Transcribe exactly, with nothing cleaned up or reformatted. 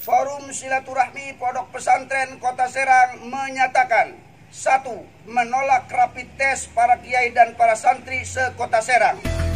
Forum Silaturahmi Pondok Pesantren Kota Serang menyatakan: satu. Menolak rapid test para kiai dan para santri se-Kota Serang.